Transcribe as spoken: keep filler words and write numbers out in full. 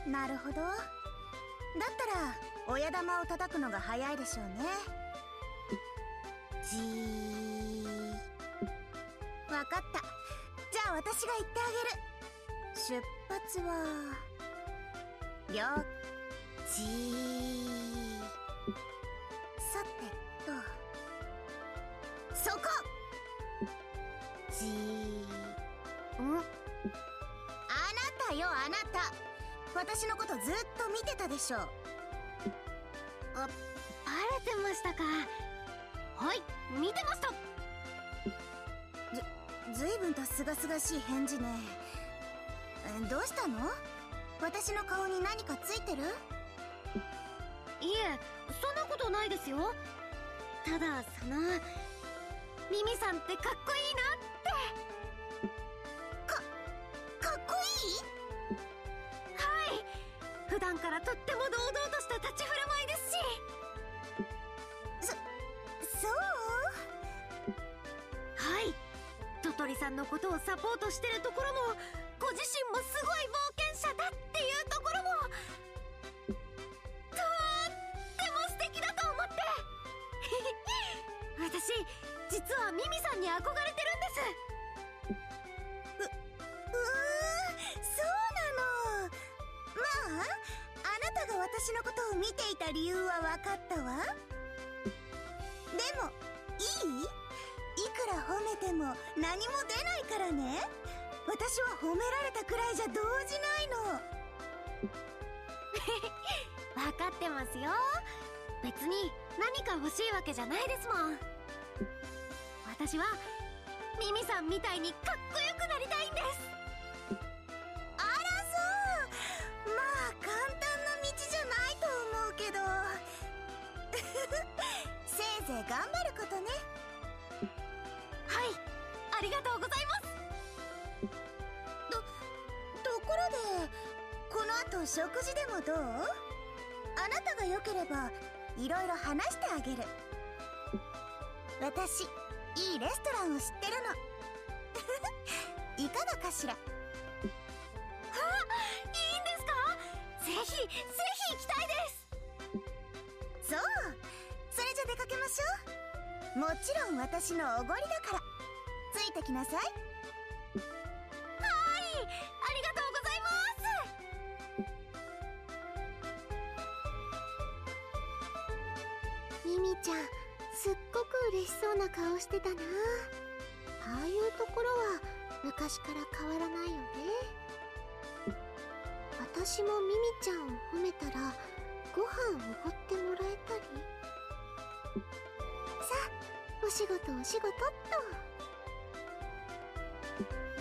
なるほど。だったら親玉を叩くのが早いでしょうね。じー。わかった。じゃあ私が言ってあげる。出発はよっじー。さてとそこじー。ん？あなたよ、あなた。私のことずっと見てたでしょ。あ、 バレてましたか。はい、見てました。 ず、ずいぶんとすがすがしい返事ね。どうしたの？私の顔に何かついてる？ いえ、そんなことないですよ。ただ、その、ミミさんってかっこいいなって。 か、かっこいい？ はい。普段からとっても堂々とした立ち振る舞いですし。 そ、そう？ はい。トトリさんのことをサポートしてるところも、ご自身もすごい冒険者だっていうところも、とっても素敵だと思って。私、実はミミさんに憧れてるんです。 う、うー、そうなの。まあ、あなたが私のことを見ていた理由は分かったわ。でも、いい？いくら褒めても何も出ないからね。私は褒められたくらいじゃ動じないの。 分かってますよ。別に何か欲しいわけじゃないですもん。私はミミさんみたいにかっこよくなりたいんです。 あら、そう。まあ簡単な道じゃないと思うけどせいぜい頑張ることね。 はい、ありがとうございます。 と、ところでこの後食事でもどう？あなたが良ければいろいろ話してあげる。私いいレストランを知ってるのいかがかしら？ あ、いいんですか？ぜひぜひ行きたいです。 そう、それじゃ出かけましょう。もちろん私のおごりだからついてきなさい。 はい、ありがとうございます。 ミミちゃん、すっごく嬉しそうな顔してたな。ああいうところは昔から変わらないよね。私もミミちゃんを褒めたらご飯おごってもらえたり。さあ、お仕事お仕事っと。